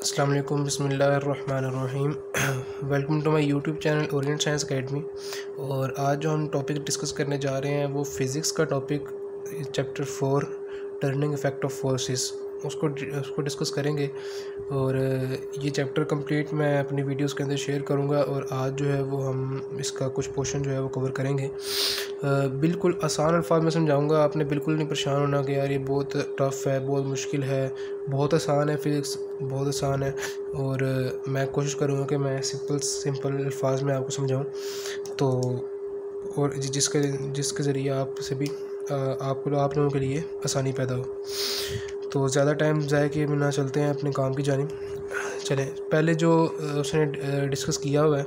अस्सलाम वालेकुम बिस्मिल्लाहिर्रहमानिर्रहीम। Welcome to my YouTube channel Orient Science Academy. और आज जो हम टॉपिक डिस्कस करने जा रहे हैं वो फ़िज़िक्स का topic chapter 4 turning effect of forces उसको डिस्कस करेंगे। और ये चैप्टर कंप्लीट मैं अपनी वीडियोस के अंदर शेयर करूँगा। और आज जो है वो हम इसका कुछ पोर्शन जो है वो कवर करेंगे। बिल्कुल आसान अल्फाज में समझाऊंगा, आपने बिल्कुल नहीं परेशान होना कि यार ये बहुत टफ़ है, बहुत मुश्किल है। बहुत आसान है, फ़िज़िक्स बहुत आसान है। और मैं कोशिश करूँगा कि मैं सिंपल अल्फाज में आपको समझाऊँ तो, और जिसके ज़रिए आप लोगों के लिए आसानी पैदा हो। तो ज़्यादा टाइम ज़ाया किए बिना चलते हैं अपने काम की जानिब। चलें, पहले जो उसने डिस्कस किया हुआ है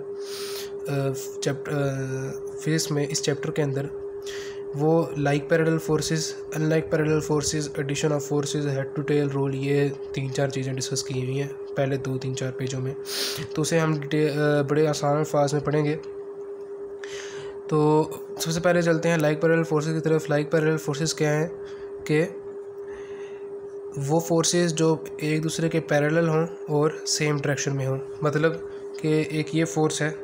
फिज़िक्स में इस चैप्टर के अंदर, वो like parallel forces, unlike parallel forces, addition of forces, head to tail rule, ये 3-4 चीज़ें डिस्कस की हुई हैं पहले 2-3-4 पेजों में। तो उसे हम बड़े आसान अल्फाज में पढ़ेंगे। तो सबसे पहले चलते हैं लाइक पैरेलल फोर्सेस की तरफ। लाइक पैरेलल फोर्सेस क्या हैं कि वो फोर्सेस जो एक दूसरे के पैरेलल हों और सेम डायरेक्शन में हों। मतलब कि एक ये फोर्स है,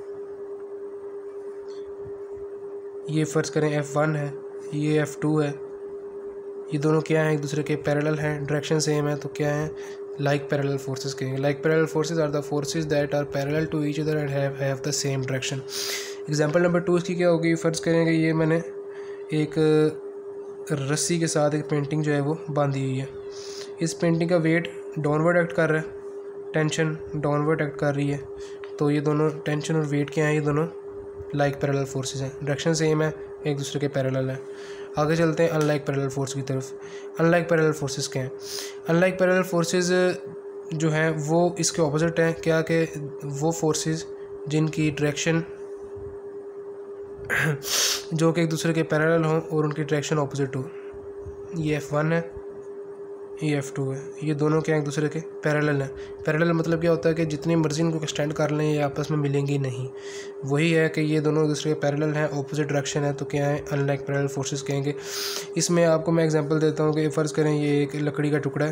ये फ़र्ज़ करें F1 है, ये F2 है, ये दोनों क्या हैं, एक दूसरे के पैरेलल हैं, डायरेक्शन सेम है, तो क्या हैं, लाइक पैरेलल फोर्सेस कहेंगे। Like parallel forces are the forces that are parallel to each other and have the same direction. Example number 2 इसकी क्या होगी, फ़र्ज़ करेंगे ये मैंने एक रस्सी के साथ एक पेंटिंग जो है वो बांधी हुई है। इस पेंटिंग का वेट डाउनवर्ड एक्ट कर रहा है, टेंशन डाउनवर्ड एक्ट कर रही है। तो ये दोनों टेंशन और वेट क्या हैं, ये दोनों लाइक पैरेलल फोर्सेस हैं, डायरेक्शन सेम है, एक दूसरे के पैरेलल है। आगे चलते हैं अनलाइक पैरेलल फोर्स की तरफ। अनलाइक पैरेलल फोर्सेस क्या हैं? अनलाइक पैरेलल फोर्सेस जो हैं वो इसके ऑपोजिट हैं। क्या कि वो फोर्सेस जिनकी डायरेक्शन जो कि एक दूसरे के पैरेलल हों और उनकी डायरेक्शन ऑपोजिट हो। ये F1 है, ये F2 है, ये दोनों क्या एक दूसरे के पैरेलल हैं। पैरेलल मतलब क्या होता है कि जितनी मर्जी इनको एक्सटेंड कर लें ये आपस में मिलेंगी नहीं। वही है कि ये दोनों एक दूसरे के पैरेलल हैं, ऑपोजिट डायरेक्शन है, तो क्या है, अनलाइक पैरेलल फोर्सेस कहेंगे। इसमें आपको मैं एग्जांपल देता हूँ कि फ़र्ज़ करें ये एक लकड़ी का टुकड़ा है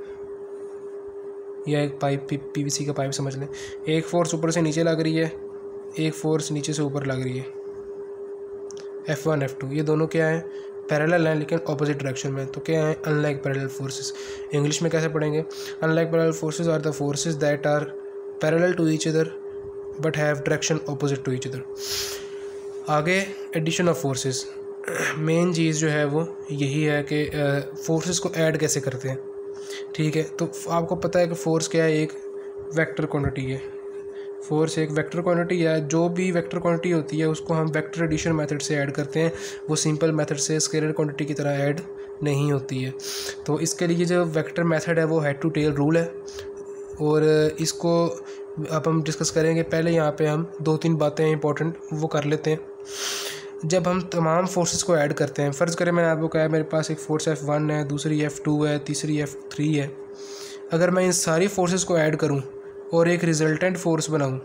या एक पाइप, PVC का पाइप समझ लें। एक फोर्स ऊपर से नीचे लग रही है, एक फोर्स नीचे से ऊपर लग रही है, F1 F2, ये दोनों क्या हैं, पैरेलल हैं लेकिन ऑपोजिट डायरेक्शन में, तो क्या है, अनलाइक पैरेलल फोर्सेस। इंग्लिश में कैसे पढ़ेंगे? Unlike parallel forces are the forces that are parallel to each other but have direction opposite to each other. आगे एडिशन ऑफ फोर्सेस, मेन चीज़ जो है वो यही है कि फोर्सेस को ऐड कैसे करते हैं। ठीक है, तो आपको पता है कि फोर्स क्या है, एक वेक्टर क्वांटिटी है। फोर्स एक वेक्टर क्वांटिटी है, जो भी वेक्टर क्वांटिटी होती है उसको हम वेक्टर एडिशन मेथड से ऐड करते हैं। वो सिंपल मेथड से स्केलर क्वांटिटी की तरह ऐड नहीं होती है। तो इसके लिए जो वेक्टर मेथड है वो हेड टू टेल रूल है, और इसको अब हम डिस्कस करेंगे। पहले यहाँ पे हम 2-3 बातें इंपॉर्टेंट वो कर लेते हैं। जब हम तमाम फोर्सेस को ऐड करते हैं, फ़र्ज़ करें मैंने आपको कहा मेरे पास एक फोर्स F1 है, दूसरी F2 है, तीसरी F3 है। अगर मैं इन सारी फोर्सेस को ऐड करूँ और एक रिजल्टेंट फोर्स बनाऊं,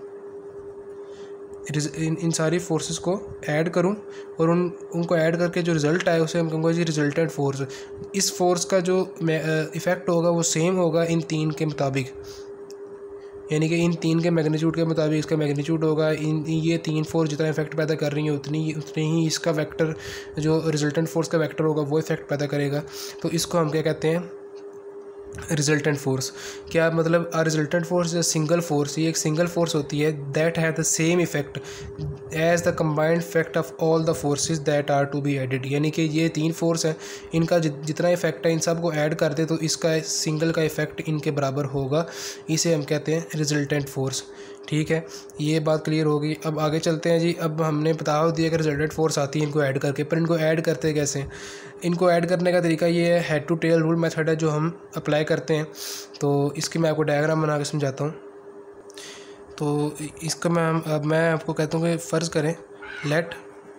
इन सारी फोर्सेस को ऐड करूं और उनको ऐड करके जो रिज़ल्ट आए उसे हम कहूँगा जी रिजल्टेंट फोर्स। इस फोर्स का जो इफ़ेक्ट होगा वो सेम होगा इन 3 के मुताबिक, यानी कि इन 3 के मैग्नीट्यूड के मुताबिक इसका मैग्नीट्यूड होगा। ये 3 फोर्स जितना इफेक्ट पैदा कर रही हैं उतनी ही इसका वेक्टर, जो रिजल्टेंट फोर्स का वेक्टर होगा वो इफेक्ट पैदा करेगा। तो इसको हम क्या कहते हैं, रिजल्टेंट फोर्स। क्या मतलब, a resultant force is single force, ये एक सिंगल फोर्स होती है that have the same effect as the combined effect of all the forces that are to be added. यानी कि ये 3 फोर्स हैं, इनका जितना इफेक्ट है इन सब को ऐड कर दे तो इसका सिंगल का इफेक्ट इनके बराबर होगा। इसे हम कहते हैं रिजल्टेंट फोर्स। ठीक है, ये बात क्लियर होगी। अब आगे चलते हैं जी। अब हमने बता दिया कि रिजल्टेंट फोर्स आती है इनको ऐड करके, पर इनको ऐड करते कैसे? इनको ऐड करने का तरीका ये है, head to tail rule method है जो हम अप्लाई करते हैं। तो इसकी मैं आपको डायग्राम बना के समझाता हूँ। तो इसका मैं आपको कहता हूँ कि फ़र्ज़ करें let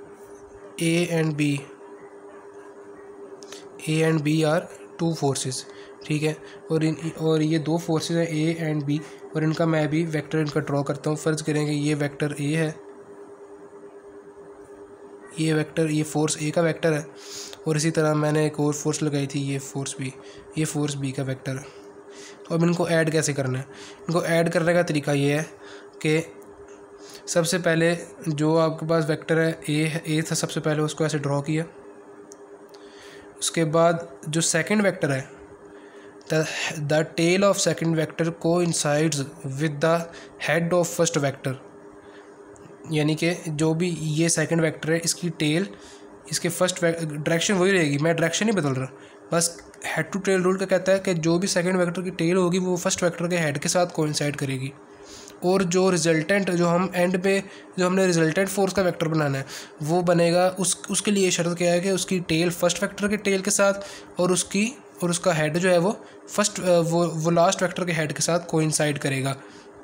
A and B are 2 forces. ठीक है, और ये 2 फोर्सेस हैं ए एंड बी, और इनका मैं भी वेक्टर इनका ड्रॉ करता हूँ। फ़र्ज़ करेंगे ये वेक्टर ए है, ये फोर्स ए का वेक्टर है, और इसी तरह मैंने एक और फोर्स लगाई थी, ये फोर्स बी का वेक्टर है। तो अब इनको ऐड कैसे करना है? इनको ऐड करने का तरीका ये है कि सबसे पहले जो आपके पास वेक्टर है ए था, सबसे पहले उसको ऐसे ड्रॉ किया। उसके बाद जो सेकंड वेक्टर है, the tail of second vector coincides with the head of first vector, यानी कि जो भी ये सेकंड वेक्टर है इसकी टेल इसके फर्स्ट डायरेक्शन वही रहेगी, मैं डायरेक्शन नहीं बदल रहा, बस हेड टू टेल रूल का कहता है कि जो भी सेकंड वेक्टर की टेल होगी वो फर्स्ट वेक्टर के हेड के साथ कोइंसाइड करेगी। और जो रिजल्टेंट, जो हम एंड पे जो हमने रिजल्टेंट फोर्स का वेक्टर बनाना है वो बनेगा, उसके लिए शर्त क्या है कि उसकी टेल फर्स्ट वेक्टर के टेल के साथ और उसका हेड जो है वो वो लास्ट वेक्टर के हेड के साथ कोइंसाइड करेगा।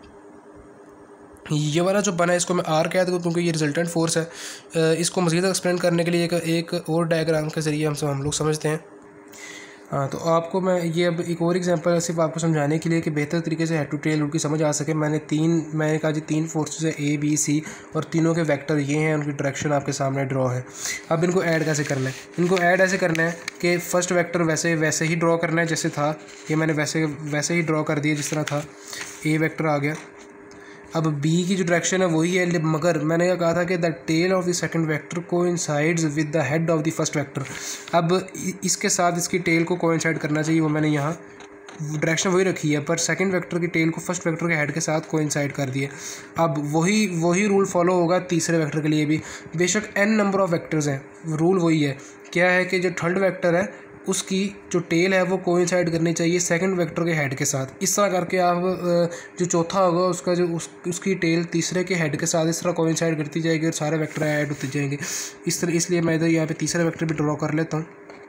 ये वाला जो बना है इसको मैं आर कह दूँ क्योंकि ये रिजल्टेंट फोर्स है। इसको मज़ीद एक्सप्लेन करने के लिए एक और डायग्राम के ज़रिए हम लोग समझते हैं। हाँ, तो आपको मैं ये अब एक और एग्जांपल सिर्फ आपको समझाने के लिए कि बेहतर तरीके से हेड टू टेल रूल की समझ आ सके, मैंने कहा जी 3 फोर्सेस है ए बी सी और तीनों के वेक्टर ये हैं, उनकी डायरेक्शन आपके सामने ड्रॉ है। अब इनको ऐड कैसे करना है? इनको ऐड ऐसे करना है कि फर्स्ट वेक्टर वैसे ही ड्रॉ करना है जैसे था, ये मैंने वैसे ही ड्रॉ कर दिया जिस तरह था। ए वेक्टर आ गया। अब बी की जो डायरेक्शन है वही है, मगर मैंने यह कहा था कि the tail of the second vector coincides with the head of the first vector. अब इसके साथ इसकी टेल को कोइंसाइड करना चाहिए, वो मैंने यहाँ डायरेक्शन वही रखी है, पर सेकंड वेक्टर की टेल को फर्स्ट वेक्टर के हेड के साथ कोइंसाइड कर दिया। अब वही रूल फॉलो होगा तीसरे वेक्टर के लिए भी, बेशक n नंबर ऑफ वेक्टर्स हैं, रूल वही है। क्या है कि जो थर्ड वेक्टर है उसकी जो टेल है वो कोइंसाइड करनी चाहिए सेकंड वेक्टर के हेड के साथ। इस तरह करके आप जो चौथा होगा उसका जो उसकी टेल तीसरे के हेड के साथ इस तरह कोइंसाइड करती जाएगी और सारे वेक्टर ऐड होते जाएंगे इस तरह। इसलिए मैं इधर यहाँ पे तीसरा वेक्टर भी ड्रॉ कर लेता हूँ।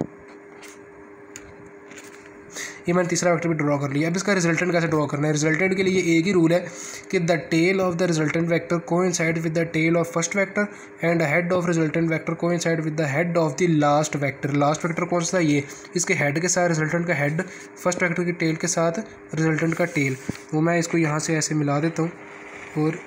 ये मैंने तीसरा वेक्टर भी ड्रॉ कर लिया। अब इसका रिजल्टेंट कैसे ड्रॉ करना है? रिजल्टेंट के लिए एक ही रूल है कि the tail of the resultant vector coincide with the tail of first vector and head of resultant vector coincide with the head of the last vector. Last vector कौन सा? ये इसके हेड के साथ रिजल्टेंट का head, first vector की tail के साथ रिजल्टेंट का टेल। वो मैं इसको यहाँ से ऐसे मिला देता हूँ और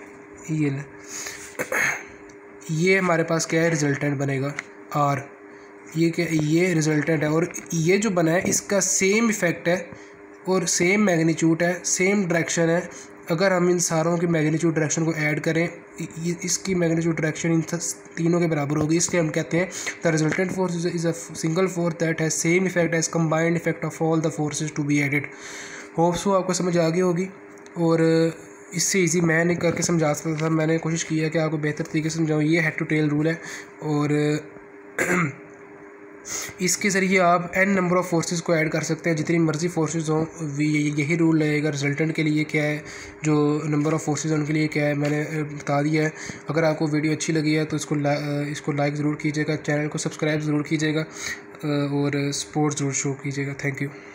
ये हमारे पास क्या है? रिजल्टेंट बनेगा आर। ये रिजल्टेंट है और ये जो बना है इसका सेम इफ़ेक्ट है और सेम मैग्नीट्यूड है, सेम डायरेक्शन है। अगर हम इन सारों की मैग्नीट्यूड डायरेक्शन को ऐड करें, इसकी मैग्नीट्यूड डायरेक्शन इन तीनों के बराबर होगी, इसलिए हम कहते हैं the resultant force is a single force that has same effect as combined effect of all the forces to be added. Hopes वो आपको समझ आ गई होगी और इससे इजी मैं नहीं करके समझा सकता था, मैंने कोशिश की है कि आपको बेहतर तरीके से समझाऊँ। ये हेड टू टेल रूल है और इसके ज़रिए आप n नंबर ऑफ़ फोर्सेस को ऐड कर सकते हैं, जितनी मर्ज़ी फोर्सेस हों। यही रूल रहेगा। रिजल्टेंट के लिए क्या है, जो नंबर ऑफ़ फोर्सेस उनके लिए क्या है, मैंने बता दिया है। अगर आपको वीडियो अच्छी लगी है तो इसको लाइक ज़रूर कीजिएगा, चैनल को सब्सक्राइब ज़रूर कीजिएगा और सपोर्ट ज़रूर शो कीजिएगा। Thank you.